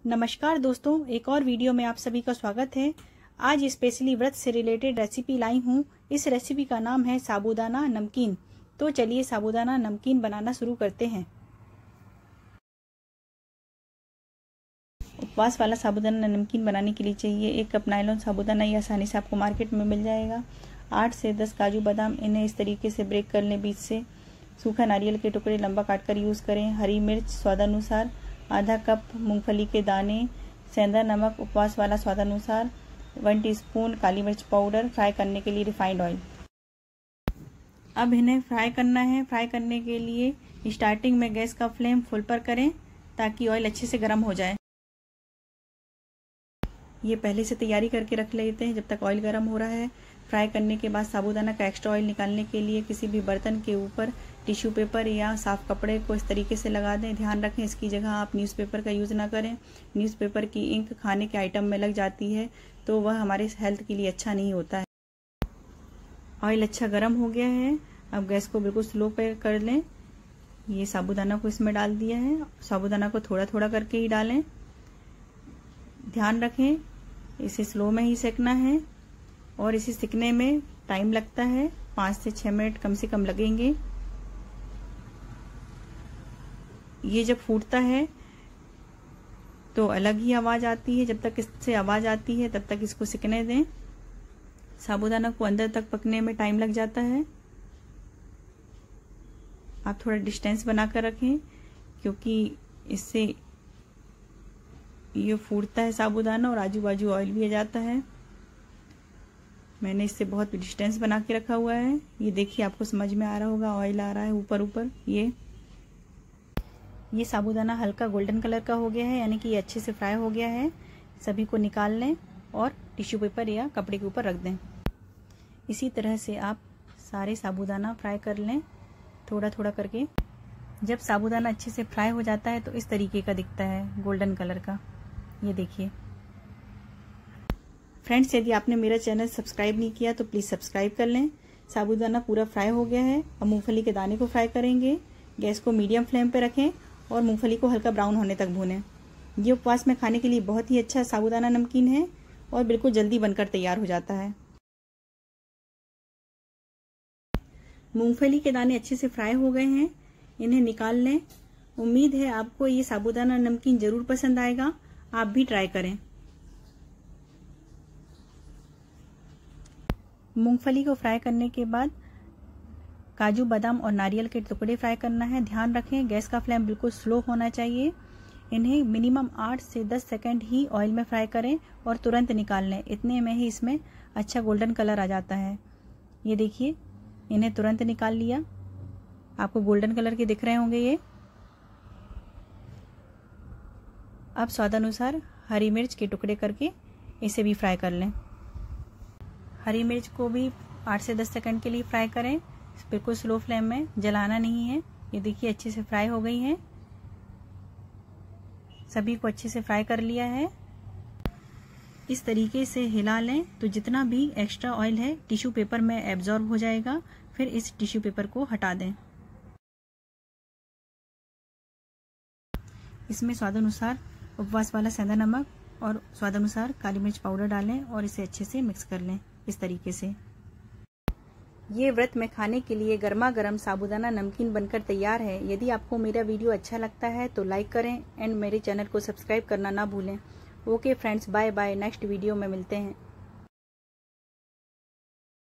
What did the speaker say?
नमस्कार दोस्तों, एक और वीडियो में आप सभी का स्वागत है। आज स्पेशली व्रत से रिलेटेड रेसिपी लाई हूँ। इस रेसिपी का नाम है साबूदाना नमकीन। तो चलिए साबूदाना नमकीन बनाना शुरू करते हैं। उपवास वाला साबूदाना नमकीन बनाने के लिए चाहिए 1 कप नायलॉन साबूदाना। ये आसानी से आपको मार्केट में मिल जाएगा। 8 से 10 काजू बादाम, इन्हें इस तरीके से ब्रेक कर लें बीच से। सूखा नारियल के टुकड़े लंबा काटकर यूज़ करें। हरी मिर्च स्वादानुसार, आधा कप मूंगफली के दाने, सेंधा नमक उपवास वाला स्वादानुसार, 1 टीस्पून काली मिर्च पाउडर, फ्राई करने के लिए रिफाइंड ऑयल। अब इन्हें फ्राई करना है। फ्राई करने के लिए स्टार्टिंग में गैस का फ्लेम फुल पर करें ताकि ऑयल अच्छे से गर्म हो जाए। ये पहले से तैयारी करके रख लेते हैं जब तक ऑयल गर्म हो रहा है। फ्राई करने के बाद साबूदाना का एक्स्ट्रा ऑयल निकालने के लिए किसी भी बर्तन के ऊपर टिश्यू पेपर या साफ कपड़े को इस तरीके से लगा दें। ध्यान रखें इसकी जगह आप न्यूज़पेपर का यूज़ ना करें। न्यूज़पेपर की इंक खाने के आइटम में लग जाती है तो वह हमारे हेल्थ के लिए अच्छा नहीं होता है। ऑयल अच्छा गर्म हो गया है। अब गैस को बिल्कुल स्लो पे कर लें। ये साबूदाना को इसमें डाल दिया है। साबूदाना को थोड़ा थोड़ा करके ही डालें। ध्यान रखें इसे स्लो में ही सेकना है और इसे सिकने में टाइम लगता है। 5 से 6 मिनट कम से कम लगेंगे। ये जब फूटता है तो अलग ही आवाज आती है। जब तक इससे आवाज आती है तब तक इसको सिकने दें। साबूदाना को अंदर तक पकने में टाइम लग जाता है। आप थोड़ा डिस्टेंस बनाकर रखें क्योंकि इससे ये फूटता है साबूदाना और आजू बाजू ऑयल भी आ जाता है। मैंने इससे बहुत डिस्टेंस बना के रखा हुआ है। ये देखिए आपको समझ में आ रहा होगा, ऑयल आ रहा है ऊपर ऊपर। ये साबूदाना हल्का गोल्डन कलर का हो गया है, यानी कि ये अच्छे से फ्राई हो गया है। सभी को निकाल लें और टिश्यू पेपर या कपड़े के ऊपर रख दें। इसी तरह से आप सारे साबूदाना फ्राई कर लें थोड़ा थोड़ा करके। जब साबूदाना अच्छे से फ्राई हो जाता है तो इस तरीके का दिखता है, गोल्डन कलर का। ये देखिए फ्रेंड्स, यदि आपने मेरा चैनल सब्सक्राइब नहीं किया तो प्लीज़ सब्सक्राइब कर लें। साबूदाना पूरा फ्राई हो गया है। अब मूंगफली के दाने को फ्राई करेंगे। गैस को मीडियम फ्लेम पे रखें और मूंगफली को हल्का ब्राउन होने तक भूनें। ये उपवास में खाने के लिए बहुत ही अच्छा साबूदाना नमकीन है और बिल्कुल जल्दी बनकर तैयार हो जाता है। मूंगफली के दाने अच्छे से फ्राई हो गए हैं, इन्हें निकाल लें। उम्मीद है आपको ये साबूदाना नमकीन जरूर पसंद आएगा। आप भी ट्राई करें। मूंगफली को फ्राई करने के बाद काजू बादाम और नारियल के टुकड़े फ्राई करना है। ध्यान रखें गैस का फ्लेम बिल्कुल स्लो होना चाहिए। इन्हें मिनिमम 8 से 10 सेकंड ही ऑयल में फ्राई करें और तुरंत निकाल लें। इतने में ही इसमें अच्छा गोल्डन कलर आ जाता है। ये देखिए इन्हें तुरंत निकाल लिया। आपको गोल्डन कलर के दिख रहे होंगे ये। अब स्वादानुसार हरी मिर्च के टुकड़े करके इसे भी फ्राई कर लें। हरी मिर्च को भी 8 से 10 सेकंड के लिए फ्राई करें, बिल्कुल स्लो फ्लेम में, जलाना नहीं है। ये देखिए अच्छे से फ्राई हो गई हैं। सभी को अच्छे से फ्राई कर लिया है। इस तरीके से हिला लें तो जितना भी एक्स्ट्रा ऑयल है टिश्यू पेपर में एब्जॉर्ब हो जाएगा। फिर इस टिश्यू पेपर को हटा दें। इसमें स्वादानुसार उपवास वाला सेंधा नमक और स्वादानुसार काली मिर्च पाउडर डालें और इसे अच्छे से मिक्स कर लें इस तरीके से। ये व्रत में खाने के लिए गर्मा गर्म साबूदाना नमकीन बनकर तैयार है। यदि आपको मेरा वीडियो अच्छा लगता है तो लाइक करें एंड मेरे चैनल को सब्सक्राइब करना ना भूलें। Okay friends, bye bye. Next video में मिलते हैं।